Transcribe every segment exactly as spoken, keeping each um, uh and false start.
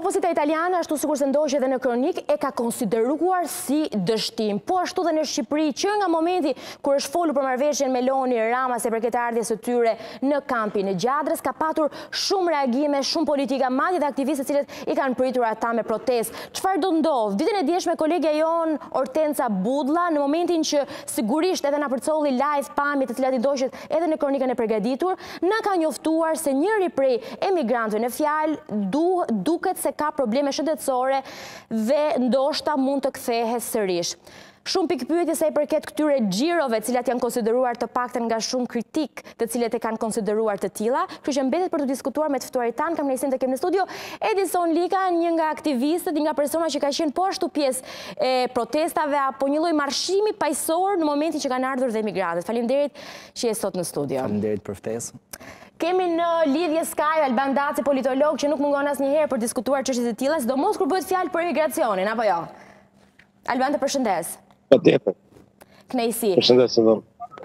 opozita italiane, ashtu sikur se ndoqë edhe në kronik, e ka konsideruar si dështim. Po ashtu dhe në Shqipëri, që nga momenti kur është folur për marrëveshjen Meloni Rama se përket ardhjes së tyre në kampin e Gjadrës, ka patur shumë reagime, shumë politika, madje dhe aktiviste cilët i kanë pritur ata me protestë. Çfarë do ndodh? Ditën e djeshme kolegja jon Ortenca Budlla, në momentin që sigurisht edhe na përcolli live pamjet të cilat i doqet edhe në kronikën e përgatitur, na ka njoftuar se njëri prej emigrantëve në fjalë du, duket se ka probleme shëndetësore dhe ndoshta mund të kthehet sërish. Shumë pikpyetje sa i përket këtyre xhirove, të cilat janë konsideruar të paktën nga shumë kritik, të cilët e kanë konsideruar të tilla. Kështu që mbetet për të diskutuar me të ftuarit tan, kam kënaqësinë të kem në studio Edison Lika, një nga aktivistët, një nga persona që ka qenë po ashtu pjesë e protestave apo një lloj marshimi paqësor në momentin që kanë ardhur dhe emigrantët. Faleminderit që je sot në studio. Faleminderit për ftesën. Kemi në lidhje Skype Alban Daci, politolog, që nuk mungon asnjëherë për të diskutuar çështje të tilla, sidomos kur bëhet fjalë për emigracionin, apo jo? Alban, të përshëndes. Patjetër. Kënaqësi. Përshëndes edhe.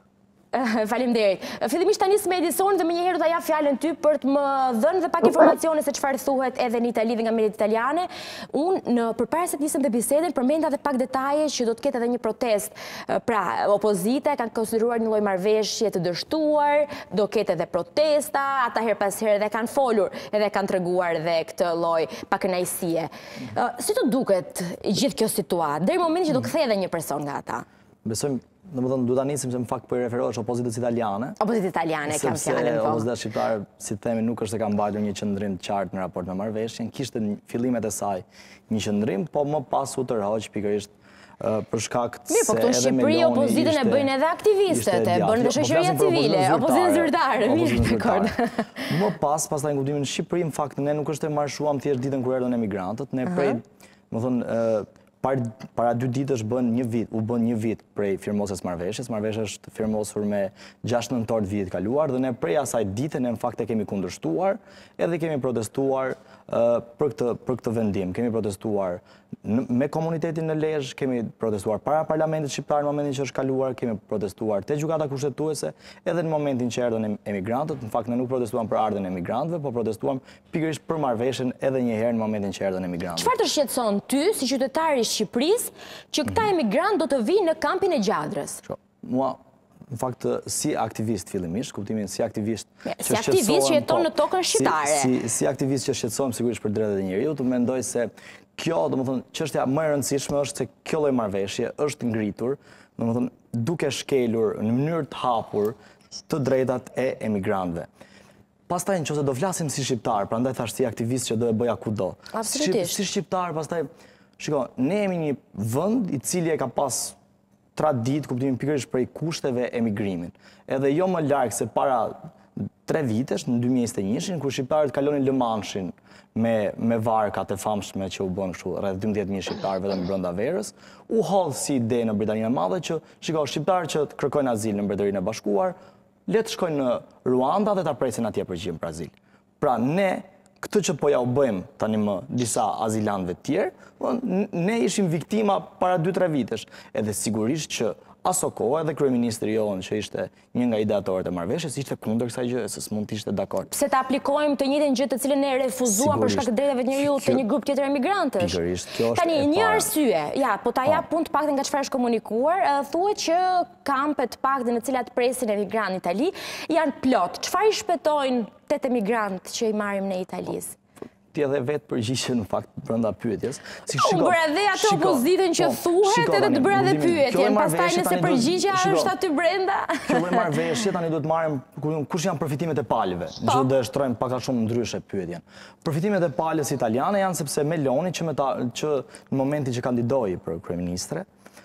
Faleminderit. Fillimisht tani me Edison dhe më njëherë do ta jap fjalën ty për të më dhënë dhe pak informacione se çfarë thuhet edhe në Itali dhe nga mediat italiane. Unë në përpara se të nisem të bisedën përmenda edhe pak detaje që do të ketë edhe një protestë. Pra, opozita kanë konsideruar një lloj marrëveshje të dështuar, do ketë edhe protesta, ata her pas here edhe kanë folur, edhe kanë treguar edhe këtë lloj pakënaqësie. Si të duket gjithë kjo situatë deri në momentin që do kthehej edhe një person nga ata? Besojmë, domethënë du ta nisim se në fakt po i referohesh opozitës italiane. Opozitës italiane kam fjalën po. Opozita shqiptare, si themi, nuk është se ka mbajtur një qendrim të qartë në raport me marrëveshjen, kishte në fillimet e saj një qendrim, po më pas u tërhoq pikërisht për shkak të Mirë, po këtu në Shqipëri opozitën e bëjnë edhe aktivistët, e bënë dhe shoqëria civile, opozitën zyrtare, mirë, dakord. Më pas, pastaj në kuptimin në Shqipëri, në fakt ne nuk është e marshuam thjesht ditën kur erdhën emigrantët, ne prej, domethënë, para dy ditësh bën një vit, u bën një vit prej firmosjes marrëveshjes. Marrëveshja është firmosur me gjashtë nëntor të vitit kaluar dhe ne prej asaj dite ne në fakt e kemi kundërshtuar edhe kemi protestuar për këtë për këtë vendim. Kemi protestuar me komunitetin në Lezhë, kemi protestuar para parlamentit shqiptar në momentin që është kaluar, kemi protestuar te gjykata kushtetuese edhe në momentin që erdhën emigrantët. Në fakt ne nuk protestuam për ardhen e emigrantëve, po protestuam pikërisht për marrëveshjen edhe një herë në momentin që erdhën emigrantët. Çfarë të shqetëson ty si qytetari i Shqipërisë që këta emigrant do të vinë në kampin e Gjadrës? Mua, në fakt, si aktivist fillimisht, kuptimin si aktivist Si aktivist që jeton në tokën shqiptare. Si aktivist që shqetësohem sigurisht për drejtat e njerëzit, mendoj se kjo, domethënë, çështja më e rëndësishme është se kjo lloj marrëveshje është ngritur, domethënë, duke shkelur në mënyrë të hapur të drejtat e emigrantëve. Pastaj nëse do flasim si shqiptar, prandaj thash si aktivist që do e bëja kudo. Absolutisht. Si shqiptar, pastaj, shiko, ne jemi një vend i cili e ka pas tradit, kuptimin pikërisht prej kushteve emigrimin. Edhe jo më larg se para tre vitesh, në dy mijë e njëzet e një, kur shqiptarët kalonin Lëmanshin me me varkat e famshme që u bën kështu rreth dymbëdhjetë mijë shqiptar vetëm brenda verës, u hodh si ide në Britaninë e Madhe që shiko, shqiptarët që kërkojnë azil në Mbretërinë e Bashkuar, le të shkojnë në Ruanda dhe ta presin atje përgjigjen për azil. Pra ne këtë që po ja u bëjmë tani më disa azilanëve të tjerë, ne ishim viktima para dy tre vitesh. Edhe sigurisht që aso kohë edhe kryeministri jonë që ishte një nga ideatorët e marrëveshjes ishte kundër kësaj gjëje, se s'mund të ishte dakord. Pse ta aplikojmë të njëjtën gjë të cilën ne refuzuam për shkak të drejtave të njeriut të një grup tjetër emigrantësh? Pikërisht, kjo është Tani një arsye, ja, po ta jap punë të paktën nga çfarë është komunikuar, thuhet që kampet të paktën në të cilat presin emigrantë në Itali janë plot. Çfarë i shpëtojnë tetë emigrantë që i marrim në Italisë? Ti edhe vetë përgjigje në fakt brenda pyetjes. Unë bëra dhe atë opozitën që thuhet edhe të bëra dhe pyetjen, pastaj nëse përgjigja është aty brenda. Kjo me marrëveshje tani duhet marrim kush janë përfitimet e palëve. Ju do e shtrojmë pak a shumë ndryshe pyetjen. Përfitimet e palës italiane janë sepse Meloni që që në momentin që kandidoi për kryeministre,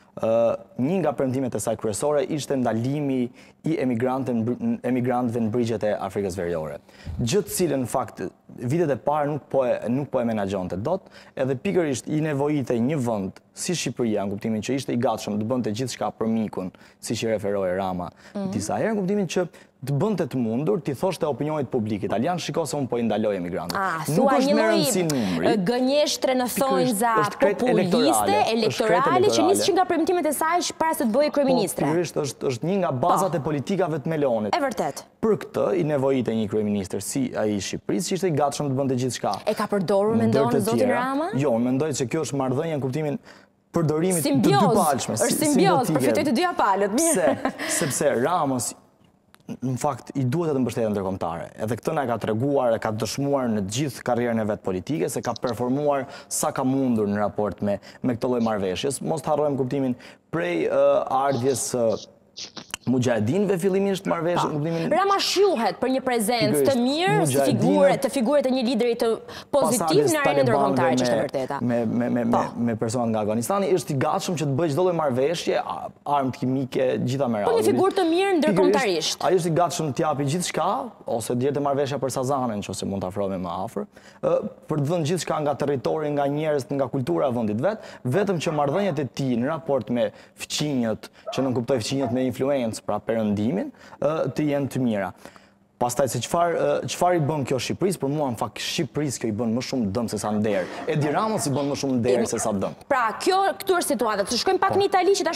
një nga premtimet e saj kryesore ishte ndalimi i emigrantëve në brigjet e Afrikës Veriore. Gjë të cilën në fakt vitet e parë nuk po e nuk po e menaxhonte dot, edhe pikërisht i nevojitej një vend si Shqipëria, në kuptimin që ishte i gatshëm të bënte gjithçka për mikun, siç i referoi Rama disa herë, në kuptimin që të bënte të mundur, ti thoshte opinionit publik italian, shiko se unë po i ndaloj emigrantët. Ah, thua një lloj gënjeshtre në thonjza populiste, elektorale, që nisë që nga premtimet e saj para se të bëjë kryeministre. Po, pikërisht është një nga bazat e politikave të Melonit. E vërtet. Për këtë, i nevojit e një kryeministër si ai i Shqipërisë, që ishte i gatshëm të bënte gjithçka. E ka përdorur mendon zotin Rama? Jo, mendoj se kjo është marrëdhënie në kuptimin përdorimit të dypalshme. Është simbioz, përfitoj të dyja palët. Pse? Sepse Ramës në fakt i duhet të mbështetjen ndërkombëtare. Edhe këtë na ka treguar, e ka dëshmuar në gjithë karrierën e vet politike se ka performuar sa ka mundur në raport me me këtë lloj marrëveshjes. Mos të harrojmë kuptimin prej ardhjes Mujahedinëve fillimisht marrëveshje në kuptimin. Rama shihet për një prezencë të mirë, si figure të figure të një lideri të pozitiv në arenën ndërkombëtare, që është e vërteta. Me me me me me personat nga Afganistani është i gatshëm që të bëjë çdo lloj marrëveshje, armë kimike, gjitha me radhë. Po një figurë të mirë ndërkombëtarisht. Ai është i gatshëm të japi gjithçka, ose djerë të marrëveshja për Sazanen, nëse mund ta afrohemi më afër, për të dhënë gjithçka nga territori, nga njerëz, nga kultura e vendit vet, vetëm që marrëdhëniet e tij në raport me fqinjët, që nuk kuptoj fqinjët me influencë, pra perëndimin, të jenë të mira. Pastaj se çfarë i bën kjo Shqipërisë, për mua në fakt Shqipërisë kjo i bën më shumë dëm se sa nder. Edi Ramës i bën më shumë nder se sa dëm. Pra, kjo këtu është situata. Të shkojmë pak në Itali që tash